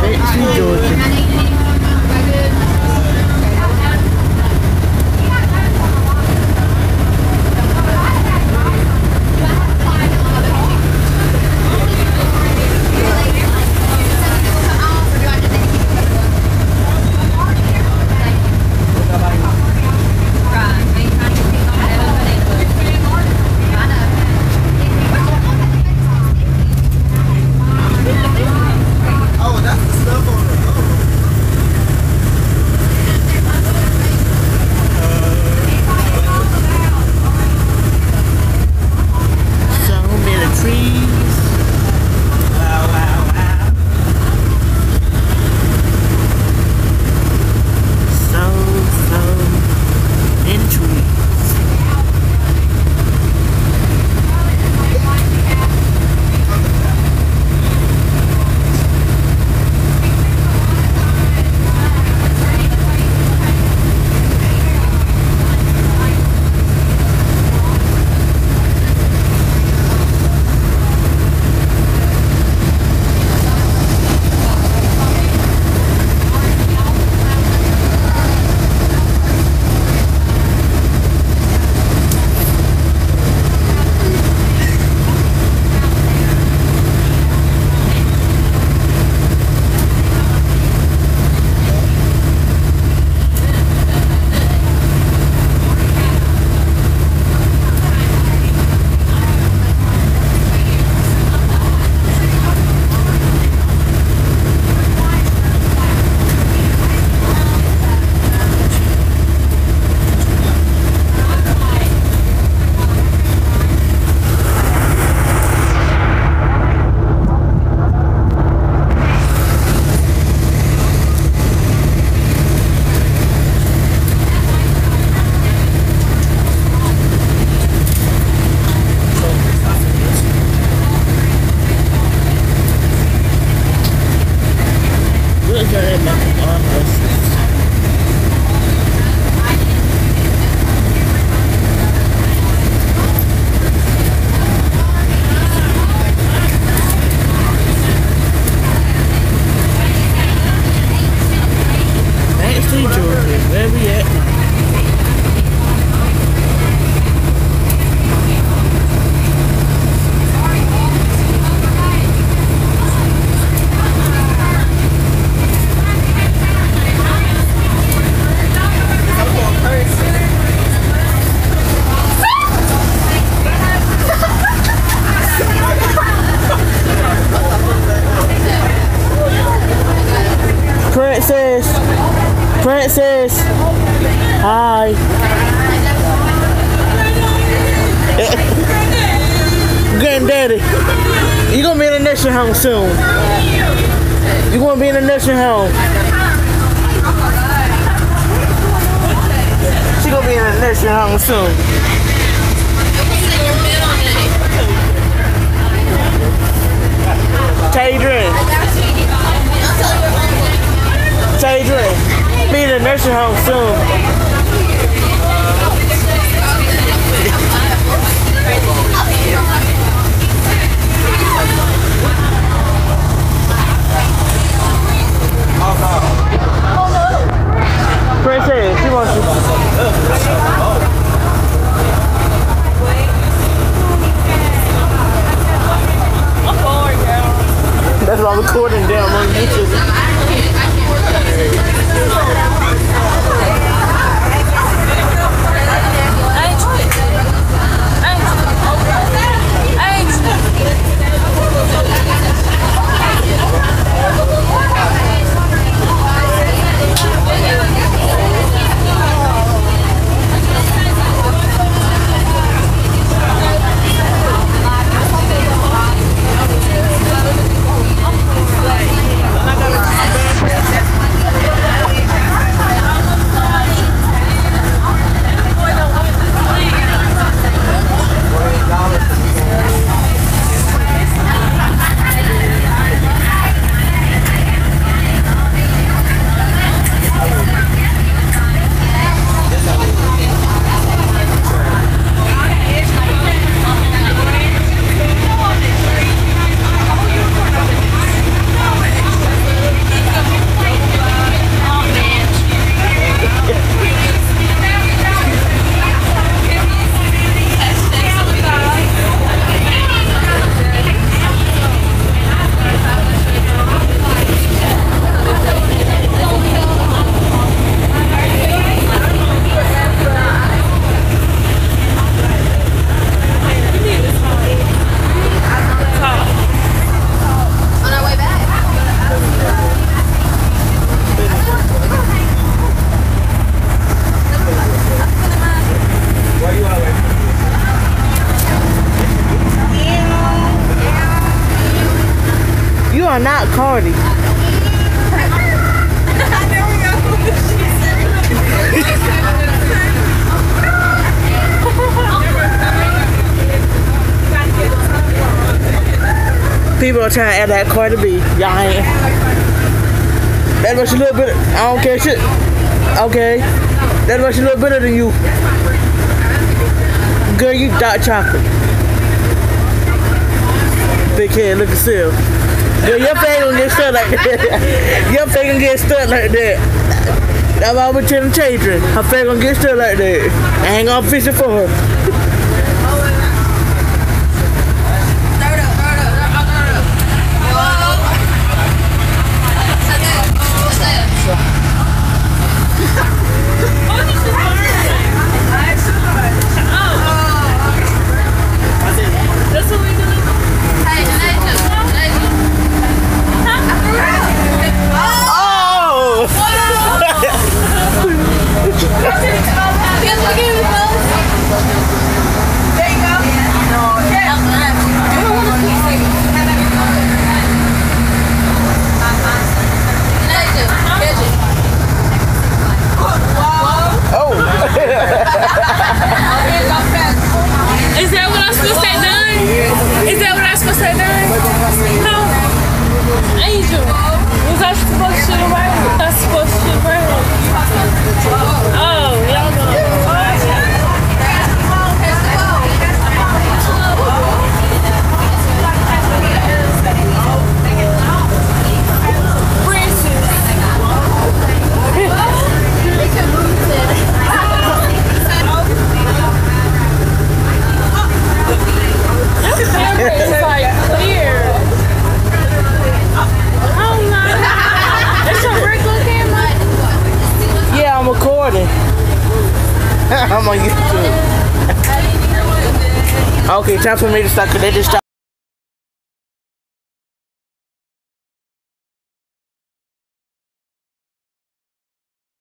Sweet Georgia. Princess. Hi. Granddaddy, you gonna be in the nursing home soon. You gonna be in the nursing home. She gonna be in the nursing home soon. Tadrin. Tadrin. Be in the nursing home soon. Princess, she wants you. That's why I'm recording down on YouTube. are not Cardi. People are trying to add that Cardi B. Y'all ain't. That much a little bit. I don't care shit. Okay. That much a little better than you. Girl, you dark chocolate. Big head, look at yourself. Girl, your face gonna get stuck like that. Your face gonna get stuck like that. That's why I'm telling children. Her face gonna get stuck like that. I ain't gonna fix it for her. Is that what I'm supposed to say done? Is that what I'm supposed to say done? No. Angel. Was I supposed to shoot around? I was supposed to shoot around. Oh, y'all know. I'm on YouTube. Okay, time for me to start because they just stopped.